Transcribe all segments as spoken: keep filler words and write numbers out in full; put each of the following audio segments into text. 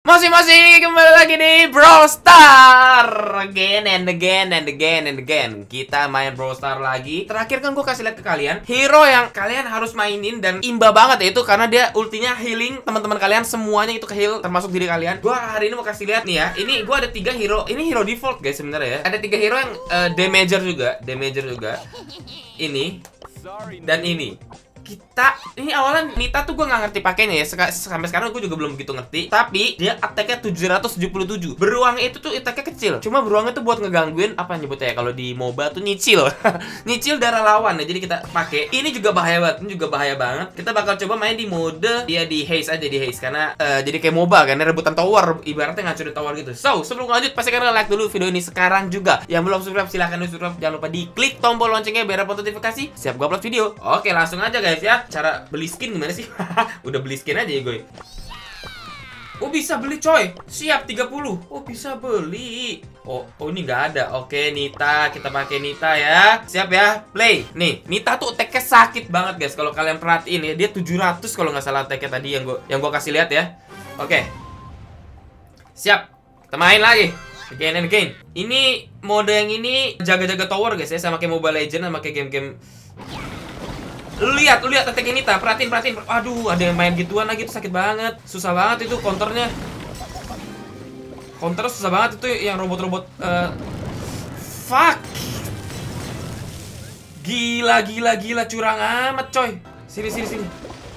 Masih-masih kembali lagi di Brawl Stars again and again and again and again. Kita main Brawl Stars lagi. Terakhir kan gue kasih lihat ke kalian hero yang kalian harus mainin dan imba banget ya itu karena dia ultinya healing teman-teman kalian semuanya itu ke heal termasuk diri kalian. Gue hari ini mau kasih lihat nih ya. Ini gue ada tiga hero. Ini hero default guys sebenarnya ya. Ada tiga hero yang uh, damager juga, damager juga. Ini dan ini. Kita ini awalnya Nita tuh gue nggak ngerti pakainya ya. Sek sampai sekarang gue juga belum begitu ngerti. Tapi dia attack-nya tujuh ratus tujuh puluh tujuh. Beruang itu tuh attack-nya kecil. Cuma beruangnya tuh buat ngegangguin apa nyebutnya ya kalau di MOBA tuh nyicil. Nyicil darah lawan ya. Jadi kita pakai. Ini juga bahaya banget. Ini juga bahaya banget. Kita bakal coba main di mode dia di haze aja di haze karena uh, jadi kayak MOBA kan rebutan tower. Ibaratnya ngancurin tower gitu. So sebelum lanjut pastikan like dulu video ini sekarang juga. Yang belum subscribe silahkan subscribe. Jangan lupa diklik tombol loncengnya biar dapat notifikasi siap gue upload video. Oke langsung aja guys ya. Cara beli skin gimana sih? Udah beli skin aja ya gue. Oh bisa beli coy. Siap tiga puluh. Oh bisa beli. Oh, oh ini nggak ada. Oke Nita, kita pakai Nita ya. Siap ya. Play. Nih, Nita tuh attack-nya sakit banget guys. Kalau kalian perhatiin ya, dia tujuh ratus kalau nggak salah attack-nya tadi yang gue yang gue kasih lihat ya. Oke. Siap. Kita main lagi. Again and again. Ini mode yang ini jaga-jaga tower guys ya, sama kayak Mobile Legends sama kayak game-game. Lihat, lu lihat attack Nita, perhatiin, perhatiin. Aduh, ada yang main gituan lagi tuh sakit banget. Susah banget itu counternya. Counter susah banget itu yang robot-robot uh, fuck. Gila, gila, gila curang amat, coy. Sini, sini, sini.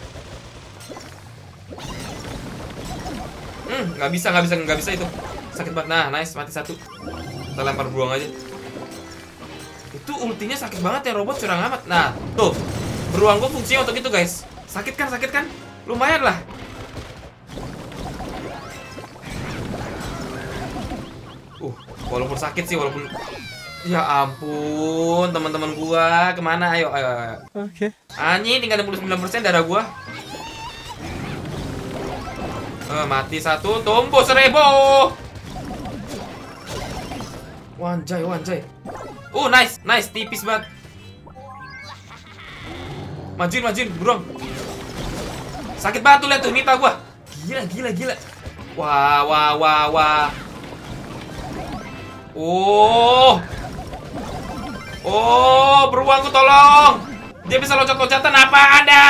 Hmm, nggak bisa, nggak bisa, nggak bisa itu. Sakit banget. Nah, nice, mati satu. Kita lempar beruang aja. Itu ultinya sakit banget ya robot curang amat. Nah, tuh. Beruang gue fungsinya untuk itu guys. Sakit kan, sakit kan? Lumayan lah. Uh, walaupun sakit sih, walaupun. Ya ampun, teman-teman gua kemana? Ayo, ayo, ayo. Oke. Okay. Anjing, tinggal enam puluh sembilan persen darah gua. Eh, mati satu, tumbuh seribu. Wanjay, wanjay. Uh, nice, nice, tipis banget. Majuin, majuin, beruang. Sakit banget tuh lihat tuh Nita gua. Gila, gila, gila. Wah, wah, wah, wah. Oh. Oh, beruangku tolong. Dia bisa loncat-loncatan apa ada?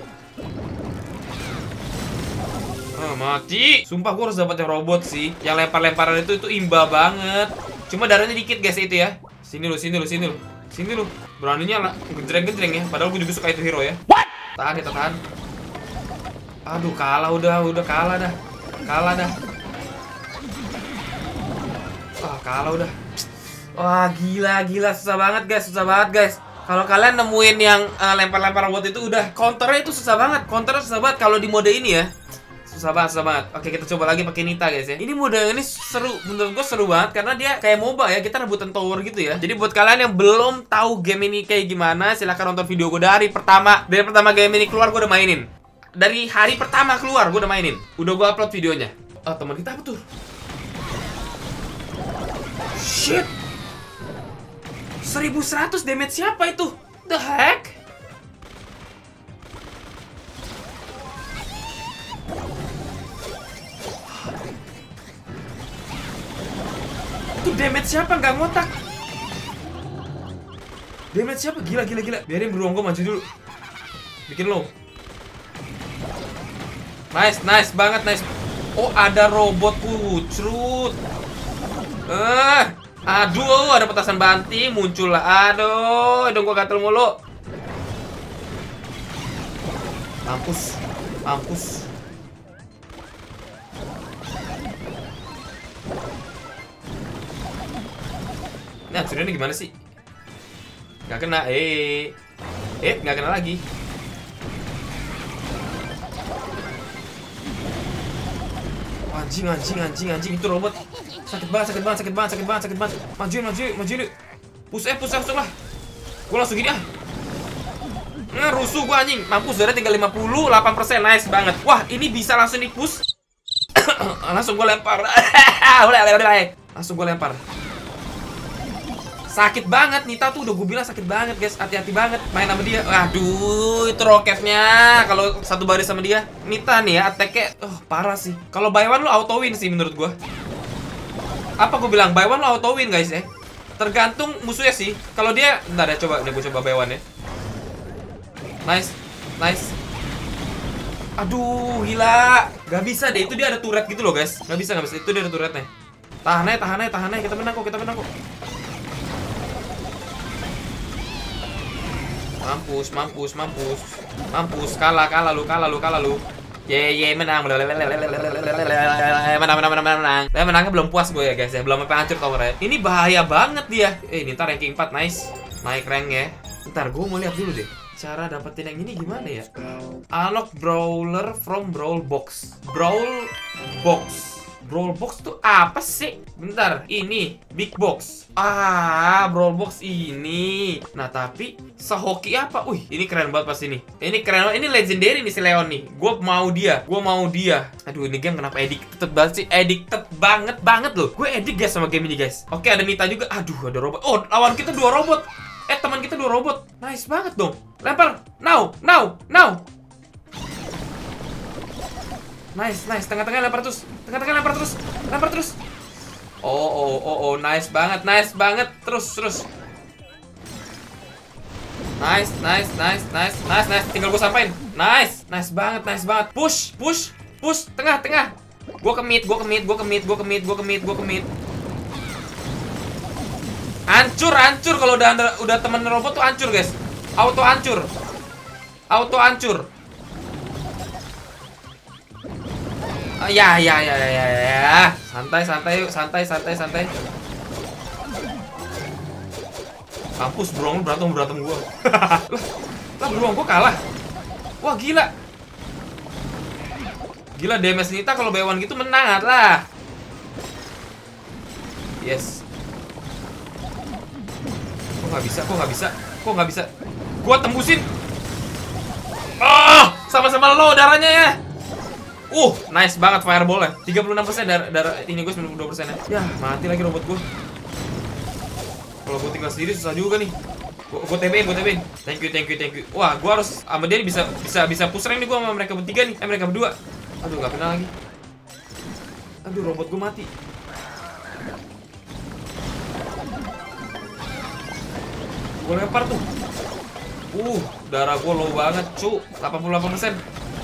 Oh, mati. Sumpah gua harus dapat yang robot sih. Yang lempar-lemparan itu itu imba banget. Cuma darahnya dikit guys itu ya. Sini lu, sini lu, sini lu. Sini lu, beraninya lah, genjreng-genjreng ya. Padahal gue juga suka itu hero ya. What? Tahan ya, tahan. Aduh, kalah udah, udah kalah dah. Kalah dah. Wah, kalah udah. Wah, gila, gila. Susah banget guys, susah banget guys. Kalau kalian nemuin yang lempar-lempar uh, robot itu udah counternya itu susah banget. Counternya susah banget kalau di mode ini ya. Susah banget, susah banget. Oke, kita coba lagi pakai Nita guys ya. Ini mode ini seru, menurut gue seru banget karena dia kayak MOBA ya, kita rebutan tower gitu ya. Jadi buat kalian yang belum tahu game ini kayak gimana, silahkan nonton video gue dari pertama. Dari pertama game ini keluar gue udah mainin. Dari hari pertama keluar gue udah mainin. Udah gue upload videonya. Oh, teman kita apa tuh? Shit. seribu seratus damage siapa itu? The heck? Itu damage siapa nggak ngotak? Damage siapa? Gila, gila, gila. Biarin beruang gue maju dulu. Bikin low. Nice, nice banget, nice. Oh, ada robot pucrut. Eh, aduh, ada petasan banting muncul lah. Aduh, hidung gue gatel mulu. Mampus, mampus. Nah, sudah ini gimana sih? Gak kena, eh, eh, gak kena lagi. Anjing, anjing, anjing, anjing itu robot. Sakit banget, sakit banget, sakit banget, sakit banget, sakit banget. Majuin, majuin, majuin. Push, eh, push, langsung lah. Gue langsung gini ah. Nah, rusuh gue anjing. Mampus, darah tinggal lima puluh delapan persen, nice banget. Wah, ini bisa langsung di push. Langsung gue lempar. Langsung gue lempar. Sakit banget, Nita tuh udah gue bilang sakit banget guys. Hati-hati banget main sama dia. Aduh, itu roketnya. Kalau satu baris sama dia, Nita nih ya, attack-nya oh, parah sih. Kalau buy one lo auto win sih menurut gue. Apa gue bilang, buy one lo auto win guys ya. Tergantung musuhnya sih. Kalau dia, bentar ya, coba, nih gue coba buy one ya. Nice, nice. Aduh, gila. Gak bisa deh, itu dia ada turret gitu loh guys. Gak bisa, gak bisa, itu dia ada turretnya. Tahan aja, tahan aja, tahan aja. Kita menang kok, kita menang kok. Mampus, mampus, mampus. Mampus, kalah, kalah lu, kalah lu, kalah lu. Ye, ye, menang. Menang, menang, menang, menang, menang. Tapi menangnya belum puas gue ya guys ya. Belum sampai hancur towernya. Ini bahaya banget dia. Eh, ini ntar ranking empat, nice. Naik rank ya. Ntar gue mau lihat dulu deh. Cara dapetin yang ini gimana ya? Unlock brawler from brawl box. Brawl box. Brawl box tuh apa sih? Bentar, ini big box. Ah, brawl box ini. Nah, tapi sehoki apa? Wih, ini keren banget pas ini. Ini keren banget. Ini legendary nih si Leon nih. Gue mau dia. Gue mau dia. Aduh, ini game kenapa addicted banget sih? Addicted banget banget loh. Gue addict guys sama game ini guys. Oke, ada Nita juga. Aduh, ada robot. Oh, lawan kita dua robot. Eh, teman kita dua robot. Nice banget dong. Lempar. Now, now, now. Nice, nice. Tengah-tengah lempar terus. Tengah-tengah lempar terus. Lempar terus. Oh, oh, oh, oh. Nice banget, nice banget. Terus, terus. Nice, nice, nice, nice, nice, nice. Tinggal gue sampain. Nice, nice banget, nice banget. Push, push, push. Tengah, tengah. Gue ke mid, gue ke mid, gue ke mid, gue ke mid, gue ke mid, gue ke mid. Hancur, hancur. Kalau udah udah temen robot tuh hancur, guys. Auto hancur. Auto hancur. Uh, ya, ya, ya, ya, ya, ya. Santai, santai, yuk. Santai, santai, santai. Kampus, beruang berantem, berantem gua. lah, lah, beruang gua kalah. Wah, gila. Gila, damage Nita kalau buy one gitu menang lah. Yes. Kok nggak bisa, kok nggak bisa, kok nggak bisa. Gua tembusin. Oh, sama-sama low darahnya ya. Uh, nice banget fireball-nya. tiga puluh enam persen darah, darah ini gue sembilan puluh dua persen ya. Ya, mati lagi robot gue. Kalau gue tinggal sendiri susah juga nih. Gue T B-in, gue T B-in. Thank you, thank you, thank you. Wah, gue harus sama dia nih bisa bisa bisa push rank nih gue sama mereka bertiga nih. Eh, mereka berdua. Aduh, gak kenal lagi. Aduh, robot gue mati. Gue lempar tuh. Uh, darah gue low banget, cu. delapan puluh delapan persen.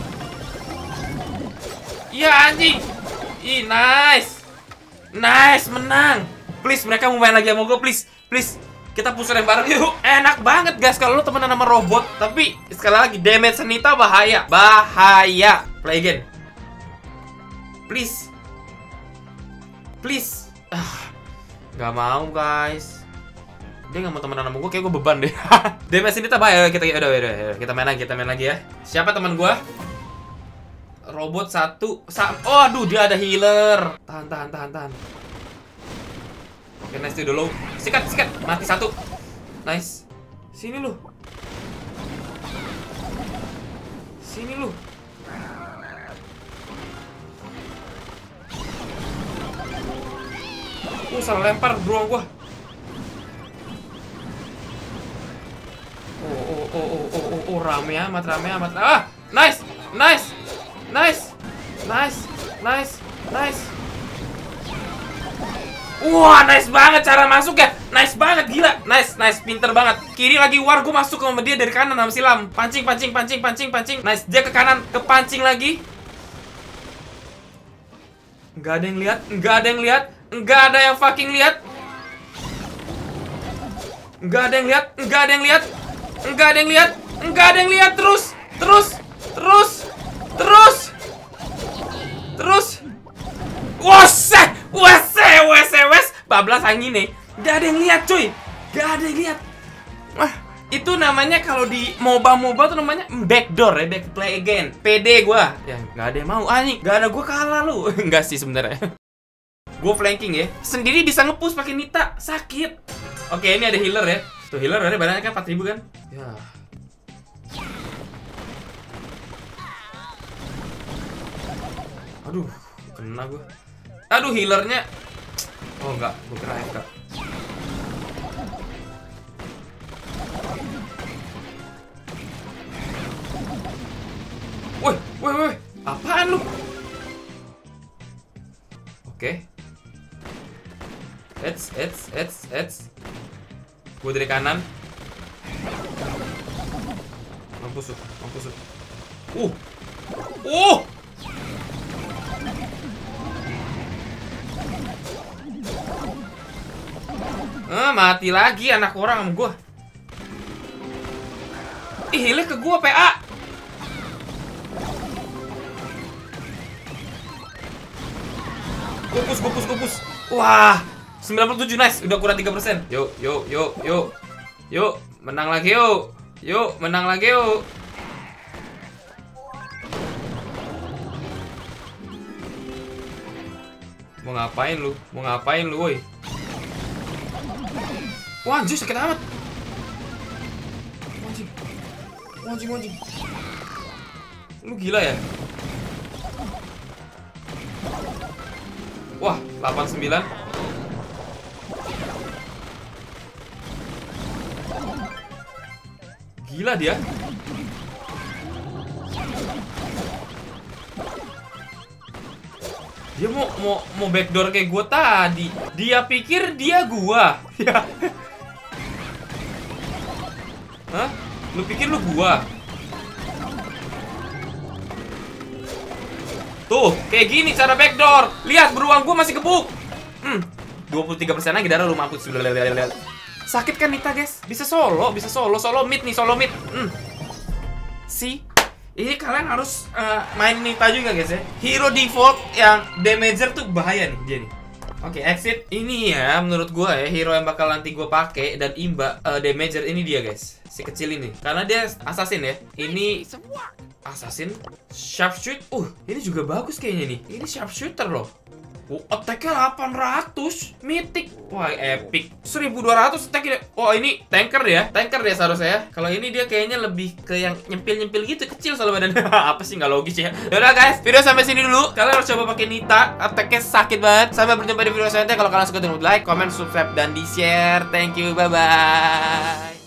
Iya anjing. Ih, nice. Nice, menang. Please, mereka mau main lagi sama gue, please. Please. Kita push rank bareng yuk. Enak banget guys kalau lo temenan sama robot. Tapi sekali lagi damage Nita bahaya. Bahaya. Play again. Please. Please. Ah, gak mau guys. Dia gak mau temenan sama gue, kayak gue beban deh. Damage Nita bahaya. Kita udah, udah, udah. Kita main lagi, kita main lagi ya. Siapa teman gue? Robot satu. Sa oh, aduh, dia ada healer. Tahan, tahan, tahan, tahan. Oke, nice dulu. Sikat, sikat. Mati satu. Nice. Sini lu. Sini lu. Uh, salah lempar beruang gua. Oh, oh, oh, oh, oh, oh, oh, rame amat, rame amat. Ah, nice, nice. Nice, nice, nice, nice. Wah, nice banget cara masuk ya. Nice banget, gila. Nice, nice, pinter banget. Kiri lagi war, gue masuk sama dia dari kanan sama silam. Pancing, pancing, pancing, pancing, pancing. Nice, dia ke kanan, ke pancing lagi. Nggak ada yang lihat, nggak ada yang lihat, nggak ada yang fucking lihat. Nggak ada yang lihat, nggak ada yang lihat, nggak ada yang lihat, nggak ada yang lihat. Terus, terus, terus. Terus Terus Wose Wose Wose Wes bablas angin nih. Gak ada yang lihat cuy. Gak ada yang lihat. Wah, itu namanya kalau di MOBA-MOBA tuh namanya backdoor ya, back play again. P D gua. Ya gak ada yang mau. Ah nih, gak ada gua kalah lu. Enggak sih sebenarnya. Gua flanking ya. Sendiri bisa nge-push pakai Nita. Sakit. Oke, ini ada healer ya. Tuh healer ada badannya kan empat ribu kan? Ya. Aduh, kena gue. Aduh, healernya. Oh enggak, gue kena F K. Woi, woi, apaan lu? Oke. Eits, eits, eits, eits. Gue dari kanan. Mampus lu, mampus lu. Uh. Uh. Ah, mati lagi anak orang sama gua. Ih, hilir ke gua P A. Gupus, gupus, gupus. Wah, sembilan puluh tujuh, nice. Udah kurang tiga persen. Yuk, yuk, yuk, yuk. Yuk, menang lagi yuk. Yuk, menang lagi yuk. Mau ngapain lu? Mau ngapain lu, woi? Wah, anjir sakit amat. Anjing. Anjing, anjing. Lu gila ya? Wah, delapan puluh sembilan. Gila dia. Dia mau mau mau backdoor kayak gua tadi. Dia pikir dia gua. Ya. Hah? Lu pikir lu gua? Tuh, kayak gini cara backdoor. Lihat, beruang gua masih gebuk. Hmm, dua puluh tiga persen lagi darah lu mampus. Sakit kan Nita, guys? Bisa solo, bisa solo, solo mid nih, solo mid. Hmm. Si, ini kalian harus uh, main Nita juga, guys ya. Hero default yang damager tuh bahaya nih dia nih. Oke, okay, exit. Ini ya, menurut gua ya, hero yang bakal nanti gua pakai dan imba uh, damager ini dia, guys. Si kecil ini. Karena dia assassin ya. Ini assassin, sharpshoot. Uh, ini juga bagus kayaknya nih. Ini sharpshooter loh. Oh, attack-nya delapan ratus. Mythic. Wah, epic. seribu dua ratus attack-nya. Oh, ini tanker ya. Tanker dia seharusnya ya. Kalau ini dia kayaknya lebih ke yang nyempil-nyempil gitu, kecil soalnya badannya. Apa sih, nggak logis ya. Yaudah guys, video sampai sini dulu. Kalian harus coba pakai Nita. Attack-nya sakit banget. Sampai berjumpa di video selanjutnya. Kalau kalian suka, jangan lupa like, comment, subscribe, dan di-share. Thank you, bye-bye.